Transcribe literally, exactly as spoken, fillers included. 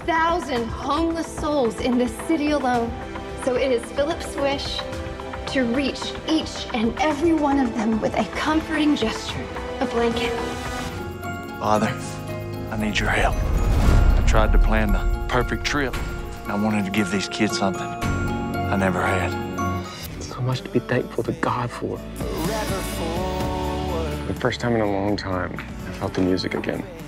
thousand homeless souls in this city alone. So it is Philip's wish to reach each and every one of them with a comforting gesture, a blanket. Father, I need your help. I tried to plan the perfect trip. I wanted to give these kids something I never had. So much to be thankful to God for. For the first time in a long time, I felt the music again.